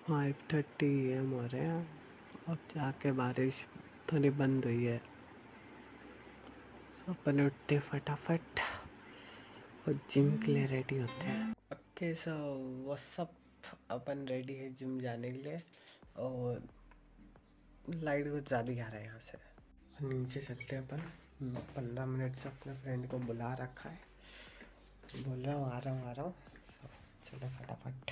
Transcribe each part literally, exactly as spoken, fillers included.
Five thirty M हो रहे हैं। अब जाके बारिश थोड़ी बंद हुई है, सब अपन उठते फटाफट और जिम के लिए रेडी होते हैं। ओके सो व्हाट्सअप, अपन रेडी है जिम जाने के लिए। और लाइट कुछ ज़्यादा ही आ रहा है यहाँ से। नीचे चलते हैं अपन। पंद्रह मिनट से अपने फ्रेंड को बुला रखा है, बोल रहा हूँ आ रहा हूँ आ रहा हूँ। चलो फटाफट।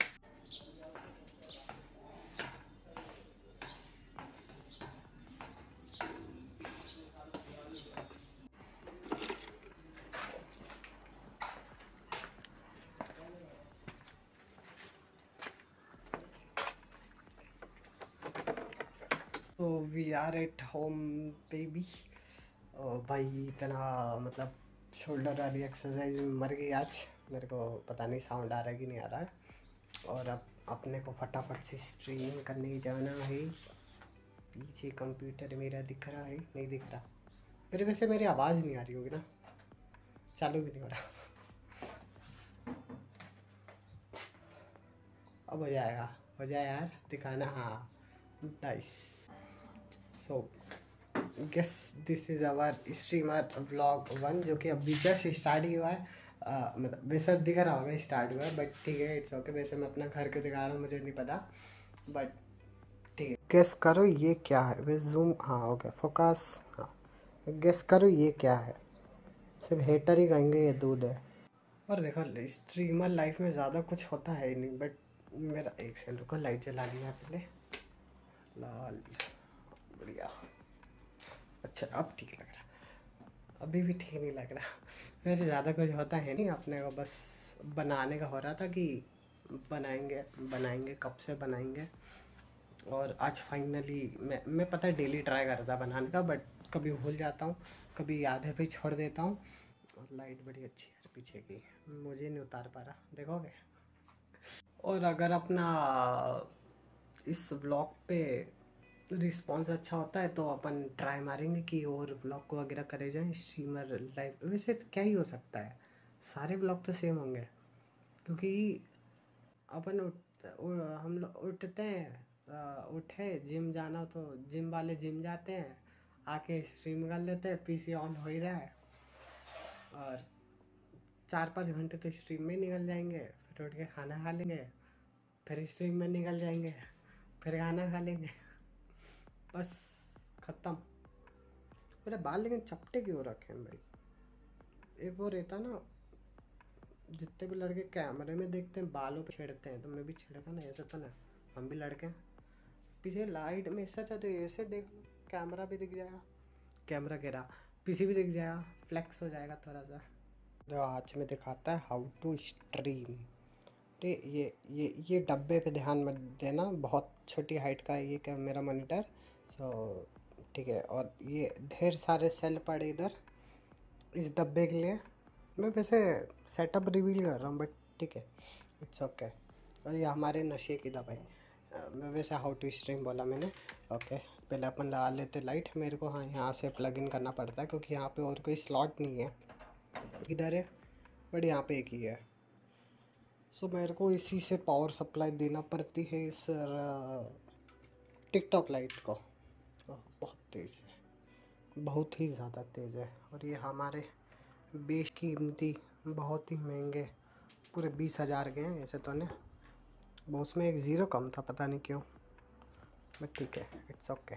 तो we are at home baby. भाई इतना मतलब शोल्डर वाली एक्सरसाइज मर गई आज। मेरे को पता नहीं साउंड आ रहा है कि नहीं आ रहा है। और अब अपने को फटाफट से स्ट्रीम करने जाना है। पीछे कंप्यूटर मेरा दिख रहा है, नहीं दिख रहा मेरे। वैसे मेरी आवाज़ नहीं आ रही होगी ना, चालू भी नहीं हो रहा। अब हो जाएगा, हो जाए यार, दिखाना। हाँ nice. So guess this is our streamer vlog one, जो कि अभी जस्ट स्टार्ट ही हुआ है। uh, मतलब वैसे दिख रहा होगा स्टार्ट हुआ है, बट ठीक है, इट्स ओके। वैसे मैं अपना घर के दिखा रहा हूँ, मुझे नहीं पता, बट ठीक है। गेस करो ये क्या है। वे जूम, हाँ हो गया फोकस। हाँ गेस करो ये क्या है। सिर्फ हेटर ही कहेंगे ये दूध है। और देखो स्ट्रीमर लाइफ में ज़्यादा कुछ होता है ही नहीं, बट मेरा एक सेकंड रुको, लाइट जला लिया पहले। लाल, बढ़िया। अच्छा अब ठीक लग रहा, अभी भी ठीक नहीं लग रहा। वैसे ज़्यादा कुछ होता है नहीं, अपने को बस बनाने का हो रहा था कि बनाएंगे बनाएंगे कब से बनाएंगे। और आज फाइनली मैं मैं पता है डेली ट्राई करता बनाने का, बट कभी भूल जाता हूँ, कभी आधे पे छोड़ देता हूँ। और लाइट बड़ी अच्छी है पीछे की, मुझे नहीं उतार पा रहा, देखोगे। और अगर अपना इस व्लॉग पे रिस्पॉन्स अच्छा होता है तो अपन ट्राई मारेंगे कि और व्लॉग को वगैरह करे जाएं स्ट्रीमर लाइव। वैसे तो क्या ही हो सकता है, सारे व्लॉग तो सेम होंगे, क्योंकि अपन उठ उ- हम लोग उठते हैं, अ, उठे जिम जाना तो जिम वाले जिम जाते हैं, आके स्ट्रीम कर लेते हैं, पीसी ऑन हो ही रहा है, और चार पाँच घंटे तो स्ट्रीम में ही निकल जाएंगे। फिर उठ के खाना खा लेंगे, फिर स्ट्रीम में निकल जाएंगे, फिर खाना खा लेंगे, बस ख़त्म। मेरे बाल लेकिन चपटे क्यों रखे हैं भाई। एक वो रहता ना, जितने भी लड़के कैमरे में देखते हैं बालों पे छेड़ते हैं, तो मैं भी छेड़ेगा ना, ऐसा तो ना, हम भी लड़के हैं। पीछे लाइट में ऐसा था तो ऐसे देख लो, कैमरा भी दिख जाएगा, कैमरा कह रहा पीछे भी दिख जाएगा, फ्लैक्स हो जाएगा थोड़ा सा। जो आज में दिखाता है हाउ टू स्ट्रीम। तो ये ये ये डब्बे पे ध्यान मत देना, बहुत छोटी हाइट का है ये क्या मेरा मॉनिटर। सो ठीक है। और ये ढेर सारे सेल पड़े इधर इस डब्बे के लिए। मैं वैसे सेटअप रिवील कर रहा हूँ, बट ठीक है, इट्स ओके। और ये हमारे नशे की दवाई। अ, मैं वैसे हाउ टू स्ट्रीम बोला मैंने, ओके। पहले अपन लगा लेते लाइट। मेरे को हाँ यहाँ से प्लग इन करना पड़ता है, क्योंकि यहाँ पे और कोई स्लॉट नहीं है, इधर है बट यहाँ पे एक ही है। सो मेरे को इसी से पावर सप्लाई देना पड़ती है इस टिकटॉक लाइट को। ओह, बहुत तेज़ है, बहुत ही ज़्यादा तेज़ है। और ये हमारे बेशकीमती, बहुत ही महंगे, पूरे बीस हज़ार के हैं ऐसे तो। ने वो उसमें एक ज़ीरो कम था, पता नहीं क्यों, बट ठीक है, it's okay.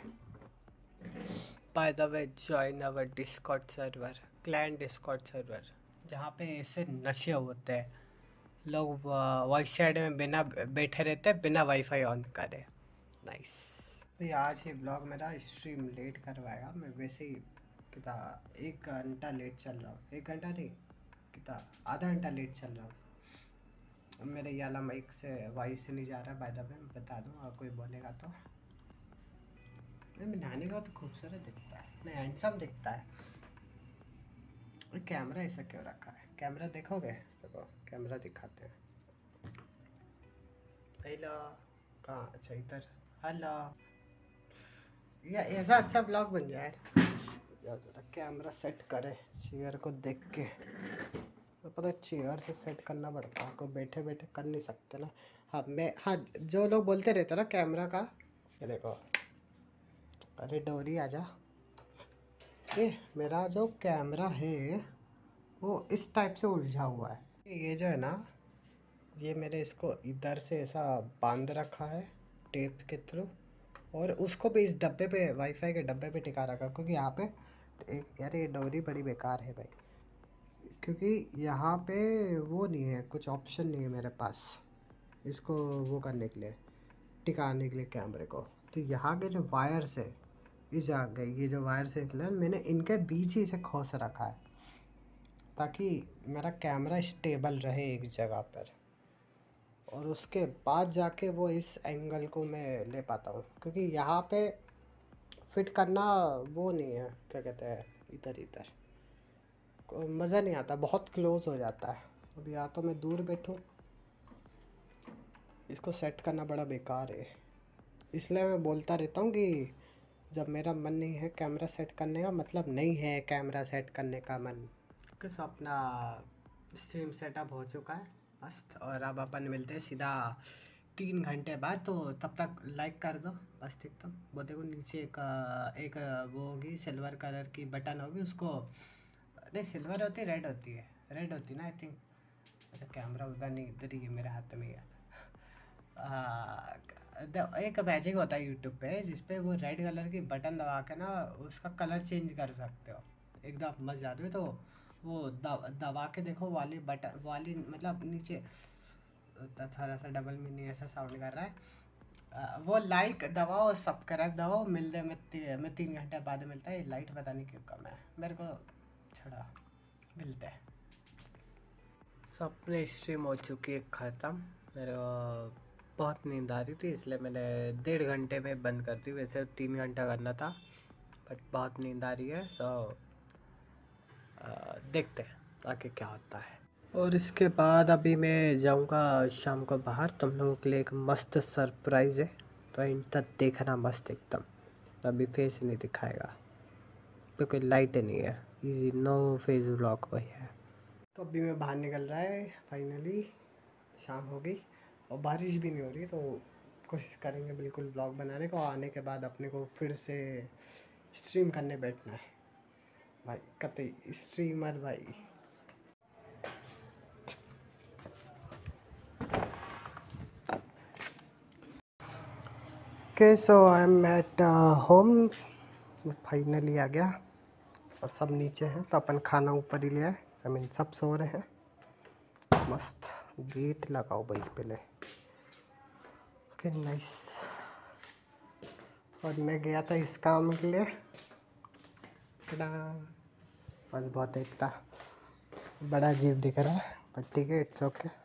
By the way join our Discord server, client Discord server, जहाँ पे ऐसे नशे होते हैं। लोग वॉइस चैट में बिना बैठे रहते हैं, बिना वाईफाई ऑन करे। नाइस। भाई आज ये ब्लॉग मेरा स्ट्रीम लेट करवाएगा। मैं वैसे ही कितना एक घंटा लेट चल रहा हूँ, एक घंटा नहीं, कितना आधा घंटा लेट चल रहा हूँ। मेरे ये वाला माइक से वॉइस से नहीं जा रहा, बाय द वे मैं बता दूँ, अगर कोई बोलेगा तो। मैं नहाने का तो खूबसूरत दिखता है, नहीं हैंडसम दिखता है। और कैमरा ऐसा क्यों रखा है, कैमरा देखोगे, देखो कैमरा दिखाते हैं। हेलो, कहाँ, अच्छा इधर। हेलो, ये ऐसा अच्छा ब्लॉग बन जाए। या जरा कैमरा सेट करे चेयर को देख के, तो पता चेयर से सेट करना पड़ता है, कोई बैठे बैठे कर नहीं सकते ना। हाँ मैं हाँ जो लोग बोलते रहते ना कैमरा का, ये देखो, अरे डोरी आजा, ये मेरा जो कैमरा है वो इस टाइप से उलझा हुआ है। ये जो है ना, ये मैंने इसको इधर से ऐसा बांध रखा है टेप के थ्रू, और उसको भी इस डब्बे पे, वाईफाई के डब्बे पे टिका रखा, क्योंकि यहाँ पे एक, यार ये डोरी बड़ी बेकार है भाई, क्योंकि यहाँ पे वो नहीं है, कुछ ऑप्शन नहीं है मेरे पास इसको वो करने के लिए, टिकाने के लिए कैमरे को। तो यहाँ के जो वायर्स है इस जगह, ये जो वायर्स है मैंने इनके बीच ही इसे खोस रखा है, ताकि मेरा कैमरा स्टेबल रहे एक जगह पर, और उसके बाद जाके वो इस एंगल को मैं ले पाता हूँ, क्योंकि यहाँ पे फिट करना वो नहीं है, क्या कहते हैं, इधर इधर मज़ा नहीं आता, बहुत क्लोज हो जाता है। अब या तो मैं दूर बैठूँ, इसको सेट करना बड़ा बेकार है, इसलिए मैं बोलता रहता हूँ कि जब मेरा मन नहीं है कैमरा सेट करने का, मतलब नहीं है कैमरा सेट करने का मन, किस अपना स्ट्रीम सेटअप हो चुका है मस्त, और अब अपन मिलते हैं सीधा तीन घंटे बाद। तो तब तक लाइक कर दो बस एकदम, वो देखो नीचे एक एक वो होगी सिल्वर कलर की बटन होगी, उसको नहीं सिल्वर होती है, रेड होती है, रेड होती ना आई थिंक, अच्छा कैमरा उधर नहीं, इधर ही है मेरे हाथ में ही है। एक मैजिक होता है यूट्यूब पे जिसपे वो रेड कलर की बटन दबा के ना उसका कलर चेंज कर सकते हो, एकदम मज़ा आती है। तो वो दबा के देखो वाली बटन वाली, मतलब नीचे थोड़ा सा डबल मीनिंग ऐसा साउंड कर रहा है, आ, वो लाइक दबाओ, सब्सक्राइब दबाओ, मिलते मैं ती, मैं तीन घंटे बाद मिलता है। लाइट पता नहीं क्यों कम है मेरे को, छोड़ा, मिलते हैं। सब अपने स्ट्रीम हो चुकी है ख़त्म, मेरे को बहुत नींद आ रही थी इसलिए मैंने डेढ़ घंटे में बंद कर दी, वैसे तीन घंटा करना था, बट बहुत नींद आ रही है, सो देखते हैं आगे क्या होता है। और इसके बाद अभी मैं जाऊंगा शाम को बाहर, तुम लोगों के लिए एक मस्त सरप्राइज़ है, तो इन तक देखना मस्त एकदम, अभी फेस नहीं दिखाएगा क्योंकि लाइट नहीं है, इजी नो फेस ब्लॉक वही है। तो अभी मैं बाहर निकल रहा है, फाइनली शाम हो गई और बारिश भी नहीं हो रही, तो कोशिश करेंगे बिल्कुल ब्लॉग बनाने को, आने के बाद अपने को फिर से स्ट्रीम करने बैठना है भाई, कतई स्ट्रीमर भाई। Okay so I am at home, finally आ गया और सब नीचे हैं, तो अपन खाना ऊपर ही ले आए, आई मीन सब सो रहे हैं, मस्त गेट लगाओ भाई पहले, ओके नाइस। और मैं गया था इस काम के लिए, बस बहुत एक था, बड़ा अजीब दिख रहा है बट ठीक है, इट्स ओके।